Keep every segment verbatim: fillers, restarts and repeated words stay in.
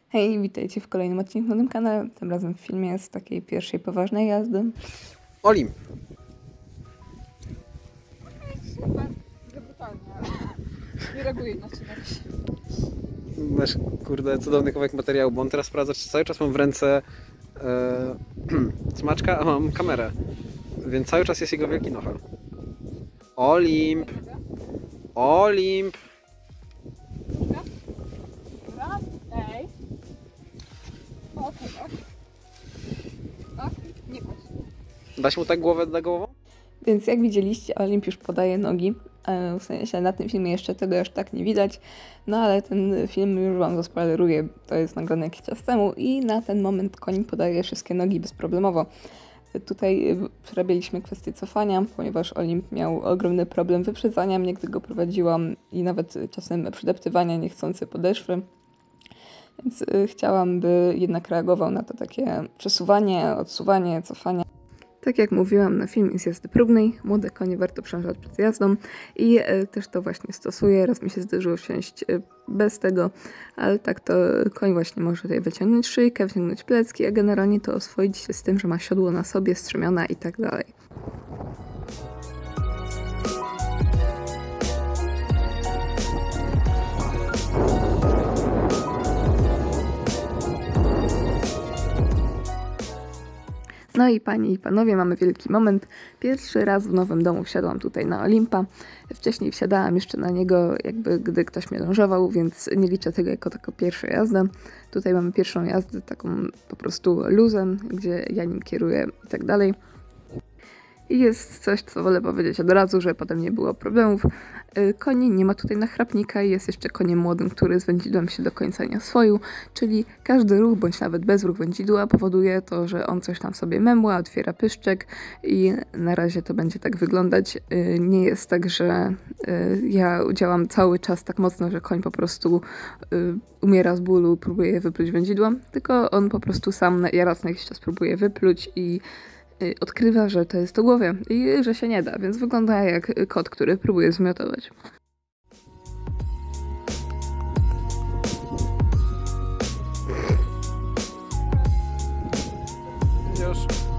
Hej, witajcie w kolejnym odcinku na tym kanale, tym razem w filmie z takiej pierwszej poważnej jazdy. Olim! Super, brutalnie, ale nie reaguję inaczej na razie. Masz, kurde, cudowny kawałek materiału, bo on teraz sprawdza, czy cały czas mam w ręce e, smaczka, a mam kamerę. Więc cały czas jest jego wielki nochal. Olimp! Olimp! Raz, ej. Okej, ok. Tak? Nie patrz. Dać mu tak głowę na głową? Więc jak widzieliście, Olimp już podaje nogi. E, W sensie na tym filmie jeszcze tego aż tak nie widać, no ale ten film już wam zaspoileruję, to jest nagrane jakiś czas temu i na ten moment koń podaje wszystkie nogi bezproblemowo. Tutaj przerabialiśmy kwestię cofania, ponieważ Olimp miał ogromny problem wyprzedzania mnie, gdy go prowadziłam i nawet czasem przydeptywania niechcący podeszwy. Więc y, chciałam, by jednak reagował na to takie przesuwanie, odsuwanie, cofanie. Tak jak mówiłam, na film jest jazdy próbnej, młode konie warto przężać przed jazdą i y, też to właśnie stosuję. Raz mi się zdarzyło wsiąść y, bez tego, ale tak to koń właśnie może tutaj wyciągnąć szyjkę, wyciągnąć plecki, a generalnie to oswoić się z tym, że ma siodło na sobie, strzemiona i tak dalej. No i panie i panowie, mamy wielki moment. Pierwszy raz w nowym domu wsiadłam tutaj na Olimpa. Wcześniej wsiadałam jeszcze na niego, jakby gdy ktoś mnie lążował, więc nie liczę tego jako taką pierwszą jazdę. Tutaj mamy pierwszą jazdę taką po prostu luzem, gdzie ja nim kieruję i tak dalej. I jest coś, co wolę powiedzieć od razu, że potem nie było problemów. Koni nie ma tutaj nachrapnika i jest jeszcze koniem młodym, który z wędzidłem się do końca nie oswoił, czyli każdy ruch, bądź nawet bezruch wędzidła powoduje to, że on coś tam sobie memła, otwiera pyszczek i na razie to będzie tak wyglądać. Nie jest tak, że ja działam cały czas tak mocno, że koń po prostu umiera z bólu, próbuje wypluć wędzidłem, tylko on po prostu sam ja raz na jakiś czas próbuje wypluć i odkrywa, że to jest to głowie i że się nie da, więc wygląda jak kot, który próbuje zmiotować. Już.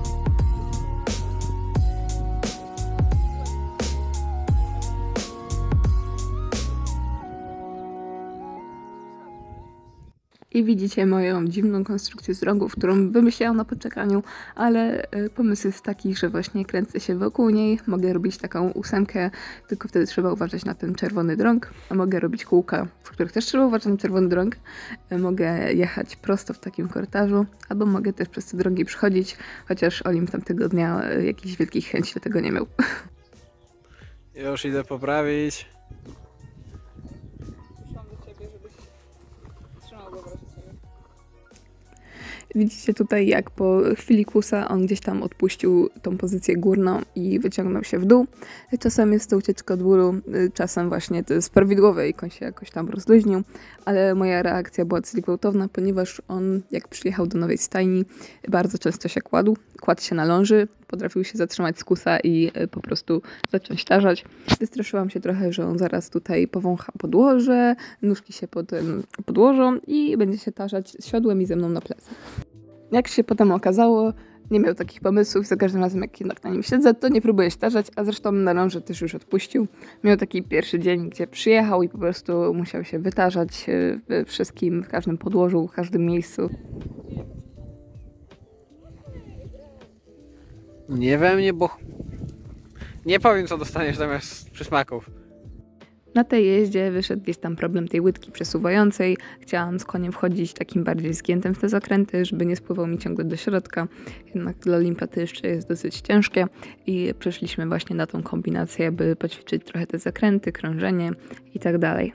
I widzicie moją dziwną konstrukcję z rogów, którą wymyśliłam na poczekaniu, ale pomysł jest taki, że właśnie kręcę się wokół niej, mogę robić taką ósemkę, tylko wtedy trzeba uważać na ten czerwony drąg, a mogę robić kółka, w których też trzeba uważać na czerwony drąg, mogę jechać prosto w takim korytarzu, albo mogę też przez te drogi przychodzić, chociaż Olimp tamtego dnia jakichś wielkich chęci do tego nie miał. Już idę poprawić. Przyszłam do ciebie, żebyś trzymał go w razie czego. Widzicie tutaj, jak po chwili kłusa on gdzieś tam odpuścił tą pozycję górną i wyciągnął się w dół. Czasem jest to ucieczka od bólu, czasem właśnie to jest prawidłowe i koń się jakoś tam rozluźnił, ale moja reakcja była dosyć gwałtowna, ponieważ on, jak przyjechał do nowej stajni, bardzo często się kładł, kładł się na ląży, potrafił się zatrzymać z kusa i po prostu zacząć tarzać. Wystraszyłam się trochę, że on zaraz tutaj powącha podłoże, nóżki się pod, podłożą i będzie się tarzać z siodłem i ze mną na plecy. Jak się potem okazało, nie miał takich pomysłów, za każdym razem jak jednak na nim siedzę, to nie próbuję się tarzać, a zresztą na ląży też już odpuścił. Miał taki pierwszy dzień, gdzie przyjechał i po prostu musiał się wytarzać we wszystkim, w każdym podłożu, w każdym miejscu. Nie we mnie, bo... Nie powiem, co dostaniesz zamiast przysmaków. Na tej jeździe wyszedł gdzieś tam problem tej łydki przesuwającej. Chciałam z koniem wchodzić takim bardziej zgiętym w te zakręty, żeby nie spływał mi ciągle do środka. Jednak dla Olimpa to jeszcze jest dosyć ciężkie i przeszliśmy właśnie na tą kombinację, by poćwiczyć trochę te zakręty, krążenie i tak dalej.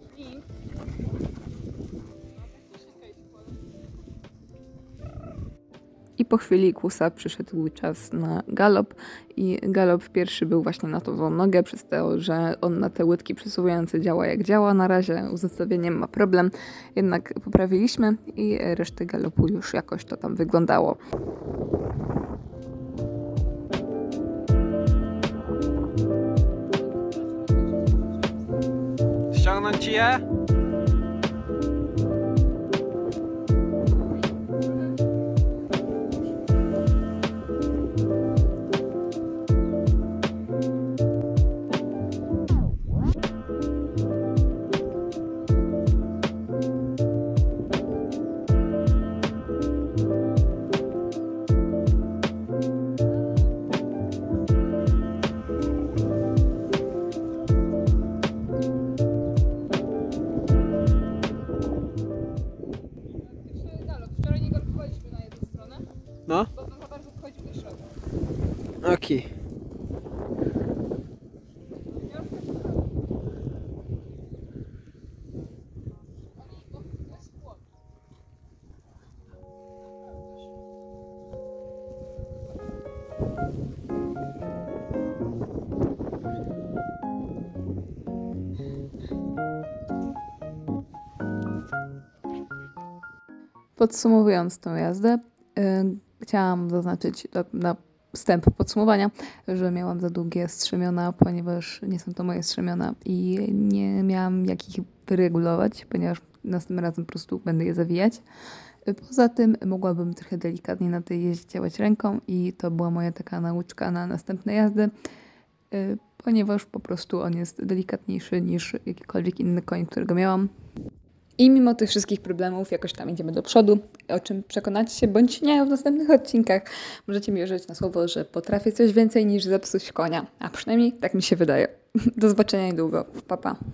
I po chwili kłusa przyszedł czas na galop i galop pierwszy był właśnie na tą nogę, przez to, że on na te łydki przesuwające działa jak działa. Na razie z ustawieniem ma problem, jednak poprawiliśmy i resztę galopu już jakoś to tam wyglądało. Ściągnąć ci je? No? Bo to za bardzo wchodzi do środka. Okej. Podsumowując tą jazdę, yy, chciałam zaznaczyć do, na wstęp podsumowania, że miałam za długie strzemiona, ponieważ nie są to moje strzemiona i nie miałam jak ich wyregulować, ponieważ następnym razem po prostu będę je zawijać. Yy, Poza tym mogłabym trochę delikatniej na tej jeździe działać ręką i to była moja taka nauczka na następne jazdy, yy, ponieważ po prostu on jest delikatniejszy niż jakikolwiek inny koń, którego miałam. I mimo tych wszystkich problemów jakoś tam idziemy do przodu, o czym przekonacie się bądź nie w następnych odcinkach. Możecie mi wierzyć na słowo, że potrafię coś więcej niż zepsuć konia, a przynajmniej tak mi się wydaje. Do zobaczenia niedługo. Pa, pa.